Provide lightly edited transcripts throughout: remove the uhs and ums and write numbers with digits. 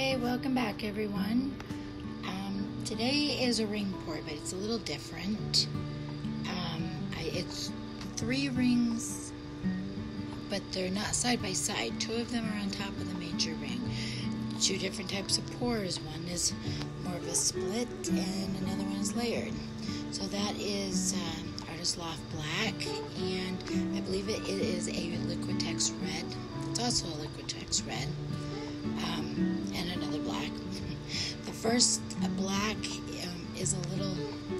Okay, welcome back everyone. Today is a ring pour, but it's a little different. It's 3 rings, but they're not side by side. 2 of them are on top of the major ring. 2 different types of pours. One is more of a split and another one is layered. So that is Artist Loft Black, and I believe it is a Liquitex Red. It's also a Liquitex Red, and another black. The first black is a little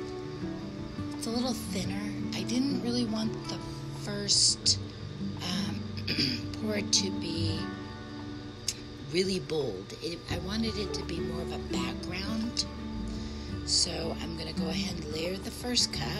thinner. I didn't really want the first pour to be really bold. I wanted it to be more of a background. So I'm going to go ahead and layer the first cup,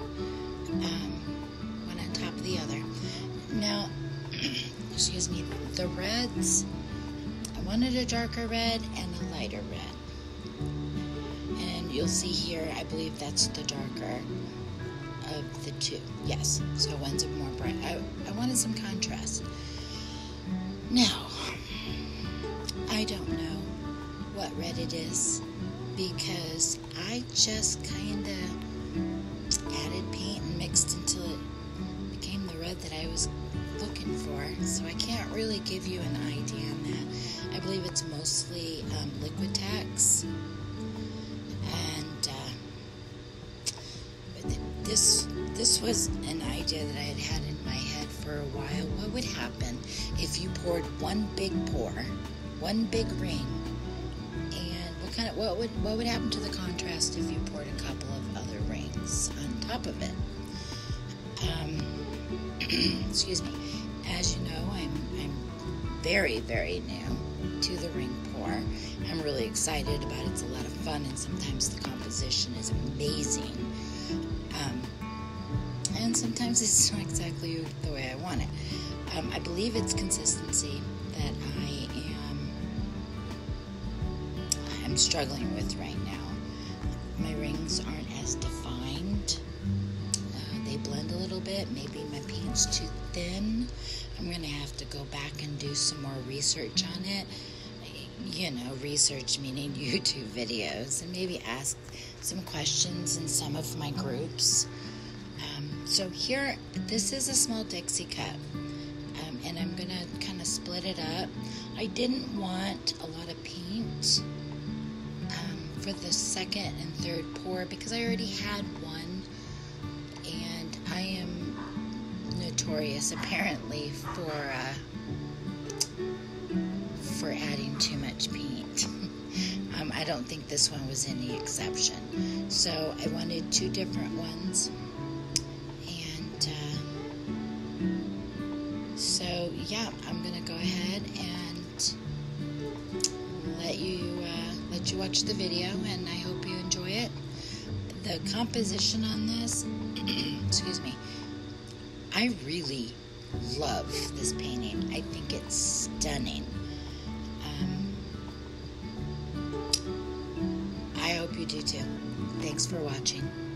one on top of the other. Now, excuse me, the reds, I wanted a darker red and a lighter red. And you'll see here, I believe that's the darker of the 2. Yes, so one's more bright. I wanted some contrast. Now, I don't know what red it is, because I just kind of added paint and mixed until it became the red that I was looking for. So I can't really give you an idea on that. I believe it's mostly Liquitex. And this was an idea that I had had in my head for a while. What would happen if you poured one big pour, one big ring, what would happen to the contrast if you poured a couple of other rings on top of it? Excuse me. As you know, I'm very, very new to the ring pour. I'm really excited about it. It's a lot of fun, and sometimes the composition is amazing. And sometimes it's not exactly the way I want it. I believe it's consistency that I'm struggling with right now. My rings aren't as defined. They blend a little bit. Maybe my paint's too thin. I'm going to have to go back and do some more research on it. You know, research meaning YouTube videos, and maybe ask some questions in some of my groups. So here, this is a small Dixie cup, and I'm going to kind of split it up. I didn't want a lot of paint for the second and third pour, because I already had one, and I am notorious apparently for adding too much paint. I don't think this one was any exception. So I wanted 2 different ones, and so yeah, I'm gonna go ahead and let you watch the video, and I hope you enjoy it. The composition on this, excuse me, I really love this painting. I think it's stunning. I hope you do too. Thanks for watching.